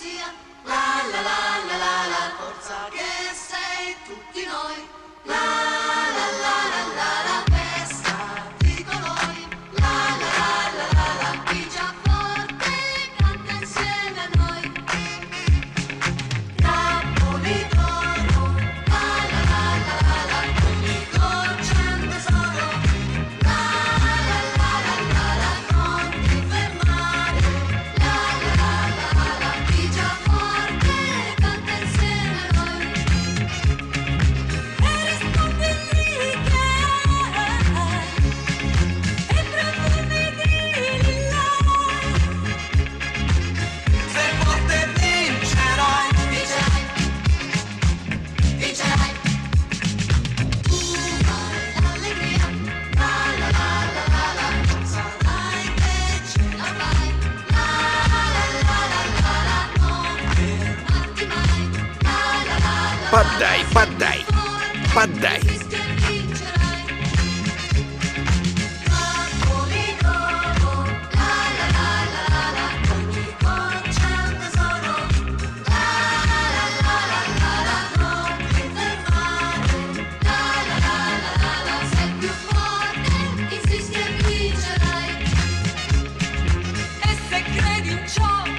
fantasia, la la la la la la, forza che sei tutti noi, la la la la la la, festa di colori, la la la la la la, pigia forte canta insieme a noi, Napoli d'oro, la la la la la la, ogni goccia è un tesoro, la la la la la la, non ti fermare, la la la la la la, pigia forte canta insieme a noi, e rispondi lì che hai, e profumi di lilla, sei forte vincerai, vincerai, vincerai, tu hai l'allegria, la la la la la la, non sarai che ce la fai, la la la la la la, non fermarti mai, la la la la, Падай, падай, падай. resisti e vincerai, Napoli d'oro, la la la la la la, ogni goccia è un tesoro, la la la la la la, non ti fermare, la la la la la, sei più forte, insisti e vincerai, e se credi in ciò